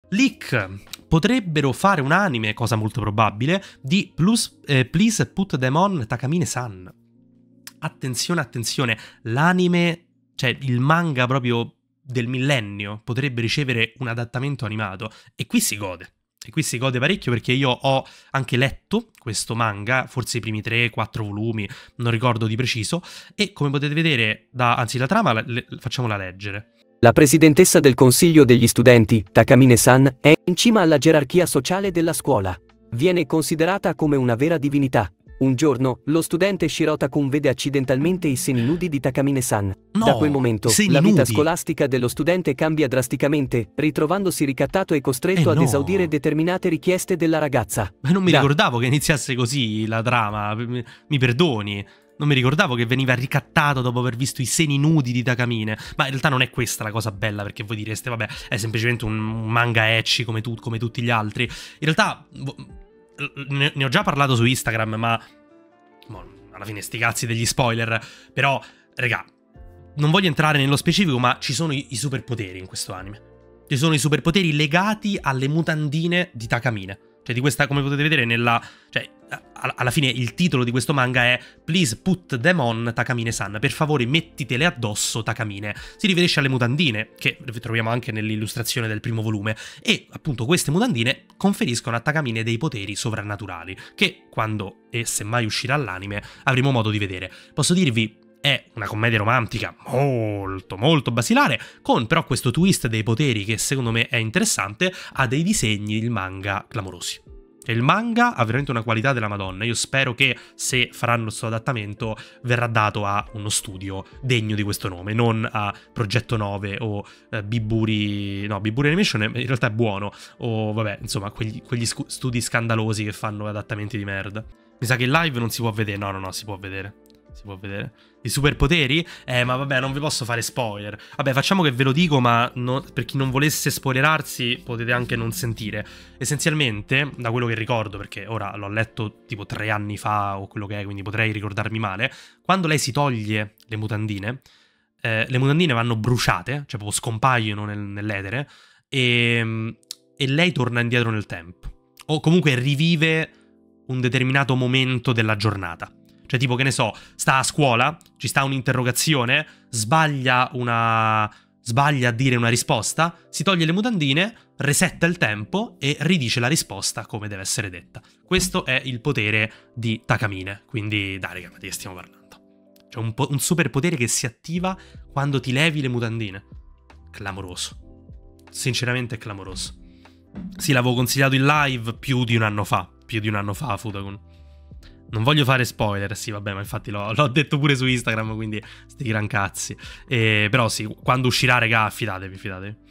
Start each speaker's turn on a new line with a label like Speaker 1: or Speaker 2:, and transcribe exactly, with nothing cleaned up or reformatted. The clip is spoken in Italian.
Speaker 1: Leak. Potrebbero fare un anime, cosa molto probabile, di plus, eh, Please Put Them On Takamine-san. Attenzione, attenzione, l'anime, cioè il manga proprio del millennio, potrebbe ricevere un adattamento animato. E qui si gode. E qui si gode parecchio perché io ho anche letto questo manga, forse i primi tre quattro volumi, non ricordo di preciso, e come potete vedere, da, anzi la trama le, le, facciamola leggere.
Speaker 2: La presidentessa del Consiglio degli studenti, Takamine-san, è in cima alla gerarchia sociale della scuola. Viene considerata come una vera divinità. Un giorno, lo studente Shirota-kun vede accidentalmente i seni nudi di Takamine-san.
Speaker 1: No,
Speaker 2: da quel momento, la vita
Speaker 1: nudi.
Speaker 2: scolastica dello studente cambia drasticamente, ritrovandosi ricattato e costretto
Speaker 1: eh
Speaker 2: ad
Speaker 1: no.
Speaker 2: esaudire determinate richieste della ragazza.
Speaker 1: Ma non mi
Speaker 2: da...
Speaker 1: ricordavo che iniziasse così la trama, mi, mi perdoni. Non mi ricordavo che veniva ricattato dopo aver visto i seni nudi di Takamine. Ma in realtà non è questa la cosa bella, perché voi direste, vabbè, è semplicemente un manga ecchi come, tu, come tutti gli altri. In realtà, ne, ne ho già parlato su Instagram, ma boh, alla fine sti cazzi degli spoiler. Però, raga, non voglio entrare nello specifico, ma ci sono i, i superpoteri in questo anime. Ci sono i superpoteri legati alle mutandine di Takamine. Cioè di questa, come potete vedere nella... Cioè, alla fine il titolo di questo manga è Please Put Them On Takamine-san. Per favore mettitele addosso Takamine. Si riferisce alle mutandine, che troviamo anche nell'illustrazione del primo volume. E appunto queste mutandine conferiscono a Takamine dei poteri sovrannaturali, che quando e se mai uscirà l'anime avremo modo di vedere. Posso dirvi, è una commedia romantica molto molto basilare, con però questo twist dei poteri che secondo me è interessante, ha dei disegni il manga clamorosi. Cioè il manga ha veramente una qualità della Madonna. Io spero che se faranno questo adattamento verrà dato a uno studio degno di questo nome, non a Progetto nove o eh, Biburi... No, Biburi Animation in realtà è buono, o vabbè, insomma, quegli, quegli studi scandalosi che fanno adattamenti di merda. Mi sa che in live non si può vedere, no no no, si può vedere. Si può vedere. I superpoteri? Eh, ma vabbè, non vi posso fare spoiler. Vabbè, facciamo che ve lo dico, ma no, per chi non volesse spoilerarsi, potete anche non sentire. Essenzialmente, da quello che ricordo, perché ora l'ho letto tipo tre anni fa o quello che è, quindi potrei ricordarmi male, quando lei si toglie le mutandine, eh, le mutandine vanno bruciate, cioè proprio scompaiono nel, nell'etere, e, e lei torna indietro nel tempo. O comunque rivive un determinato momento della giornata. Cioè tipo, che ne so, sta a scuola, ci sta un'interrogazione, sbaglia una... sbaglia a dire una risposta, si toglie le mutandine, resetta il tempo e ridice la risposta come deve essere detta. Questo è il potere di Takamine, quindi dai raga, ma di che stiamo parlando? Cioè un, un superpotere che si attiva quando ti levi le mutandine. Clamoroso. Sinceramente è clamoroso. Sì, l'avevo consigliato in live più di un anno fa, più di un anno fa, Futagon. Non voglio fare spoiler, sì, vabbè, ma infatti l'ho detto pure su Instagram, quindi sti gran cazzi. E, però sì, quando uscirà, regà, fidatevi, fidatevi.